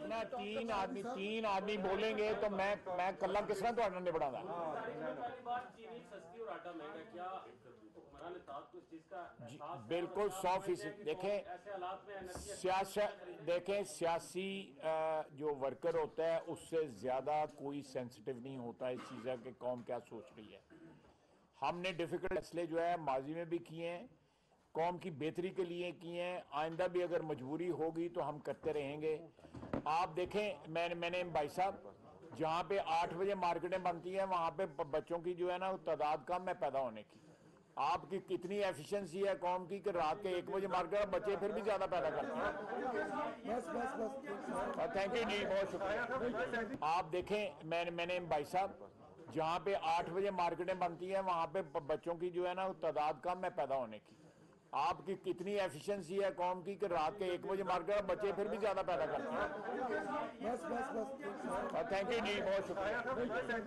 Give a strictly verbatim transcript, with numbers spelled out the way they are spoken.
ना तीन आदमी तीन आदमी बोलेंगे तो मैं मैं कल्ला किस तरह तो निपटा चीनी सस्ती और आटा महंगा, क्या हुक्मरान इत्तेहाद को इस चीज का एहसास है? बिल्कुल सौ फीसद देखें ऐसे हालात में सियासत देखें सियासी जो वर्कर होता है उससे ज़्यादा कोई सेंसिटिव नहीं होता इस चीज़ कि कौम क्या सोच रही है। हमने डिफ़िकल्ट फैसले जो है माजी में भी किए हैं, कौम की बेहतरी के लिए किए हैं, आइंदा भी अगर मजबूरी होगी तो हम करते रहेंगे। आप देखें मैंने मैंने भाई साहब जहाँ पे आठ बजे मार्केटें बनती हैं वहाँ पे बच्चों की जो है ना तादाद कम है पैदा होने की। आपकी कितनी एफिशिएंसी है कौम की कि रात के एक बजे मार्केट बच्चे फिर भी ज़्यादा पैदा करते हैं। बस बस बस थैंक यू जी, बहुत शुक्रिया। आप देखें मैंने मैंने भाई साहब जहाँ पे आठ बजे मार्केटें बनती हैं वहाँ पे बच्चों की जो है ना तादाद कम है पैदा होने की। आपकी कितनी एफिशिएंसी है कौम की कि रात के एक बजे मार्केट बच्चे फिर भी ज़्यादा पैदा करते हैं। बस बस बस थैंक यू जी, बहुत शुक्रिया।